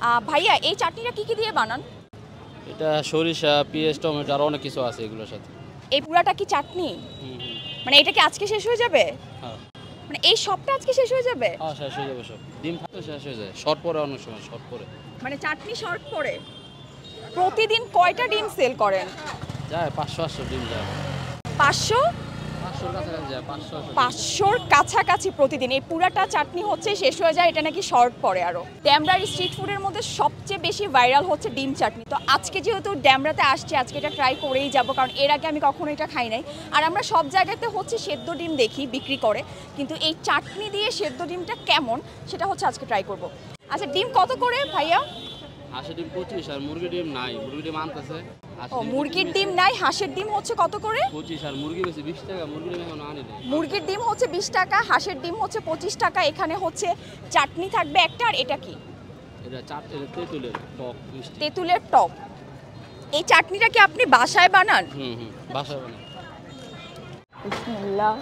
ভাইয়া এই চাটনিটা কি দিয়ে বানান? এটা সরিষা, পেঁয়াজ, টমেটো আর অনেক কিছু আছে এগুলোর সাথে। এই পুরাটা কি চাটনি? মানে এটা কি আজকে শেষ হয়ে যাবে? হ্যাঁ। মানে এই সবটা আজকে শেষ হয়ে যাবে? হ্যাঁ, শেষ হয়ে যাবে সব। ডিম থাকলে শেষ হয়ে যায়। শর্ট পরে অনেক সময় শর্ট পরে। মানে চাটনি শর্ট পড়ে। প্রতিদিন কয়টা ডিম সেল করেন? যায় 500-800 ডিম যায়। 500? 500-র কাছাকাছি যায়। 500-র কাছাকাছি প্রতিদিন। এই পুরাটা চাটনি হচ্ছে শেষ হয়ে যায়, এটা নাকি শর্ট পড়ে আরো। ড্যামরার স্ট্রিট ফুডের মধ্যে সবচেয়ে বেশি ভাইরাল হচ্ছে ডিম চাটনি। তো আজকে যেহেতু ড্যামরাতে আসছি, আজকে এটা ট্রাই করেই যাব, কারণ এর আগে আমি কখনো এটা খাই নাই। আর আমরা সব জায়গাতে হচ্ছে সেদ্ধ ডিম দেখি বিক্রি করে, কিন্তু এই চাটনি দিয়ে সেদ্ধ ডিমটা কেমন সেটা হচ্ছে আজকে ট্রাই করব। আচ্ছা, ডিম কত করে ভাইয়া? হাঁসের ডিম 25 আর মুরগির ডিম নাই। মুরগির ডিম আনতেছে। ও, মুরগির ডিম নাই, হাঁসের ডিম হচ্ছে কত করে? 25 আর মুরগি বেশি 20 টাকা। মুরগির ডিম এখন আনি নাই। মুরগির ডিম হচ্ছে 20 টাকা, হাঁসের ডিম হচ্ছে 25 টাকা। এখানে হচ্ছে চাটনি থাকবে একটা। আর এটা কি? এটা তেঁতুলের টক মিষ্টি। তেঁতুলের টক। এই চাটনিটা কি আপনি বাসায় বানান? বাসায় বানাই। বিসমিল্লাহ।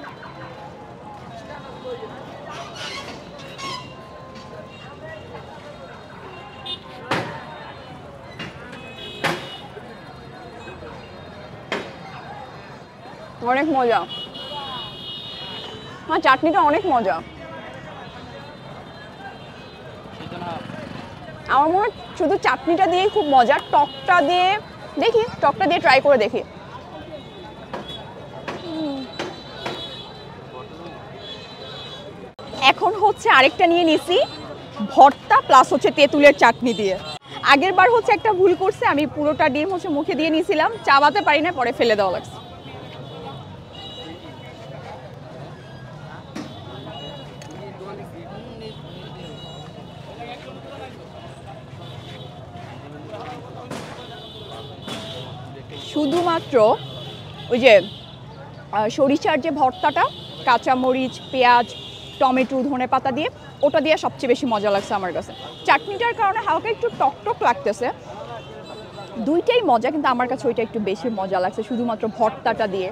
অনেক মজা। হ্যাঁ, চাটনিটা অনেক মজা। আমার মনে হয় শুধু চাটনিটা দিয়েই খুব মজা। টকটা দিয়ে দেখি, টকটা দিয়ে ট্রাই করে দেখি। এখন হচ্ছে আরেকটা নিয়ে নিছি, ভর্তা প্লাস হচ্ছে তেঁতুলের চাটনি দিয়ে। আগের বার হচ্ছে একটা ভুল করছে, আমি পুরোটা ডিম হচ্ছে মুখে দিয়ে নিয়েছিলাম, চাবাতে পারি না, পরে ফেলে দেওয়া লাগছে। শুধুমাত্র ওই যে সরিষার যে ভর্তাটা, কাঁচামরিচ, পেঁয়াজ, টমেটো, ধনেপাতা দিয়ে, ওটা দিয়ে সবচেয়ে বেশি মজা লাগছে আমার কাছে। চাটনিটার কারণে হালকা একটু টকটক লাগতেছে, দুইটাই মজা, কিন্তু আমার কাছে ওইটা একটু বেশি মজা লাগছে শুধুমাত্র ভর্তাটা দিয়ে।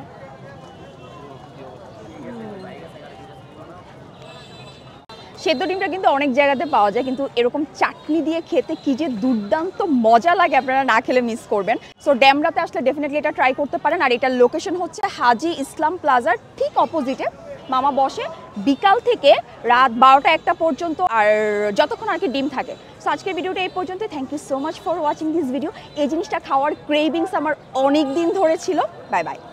সেদ্ধ ডিমটা কিন্তু অনেক জায়গাতে পাওয়া যায়, কিন্তু এরকম চাটনি দিয়ে খেতে কি যে দুর্দান্ত মজা লাগে, আপনারা না খেলে মিস করবেন। সো ড্যামরাতে আসলে ডেফিনেটলি এটা ট্রাই করতে পারেন। আর এটার লোকেশন হচ্ছে হাজি ইসলাম প্লাজার ঠিক অপোজিটে। মামা বসে বিকাল থেকে রাত 12টা-1টা পর্যন্ত, আর যতক্ষণ আর কি ডিম থাকে। সো আজকের ভিডিওটা এই পর্যন্ত। Thank you so much for watching this video. এই জিনিসটা খাওয়ার ক্রেভিংস আমার অনেক দিন ধরে ছিল। Bye by.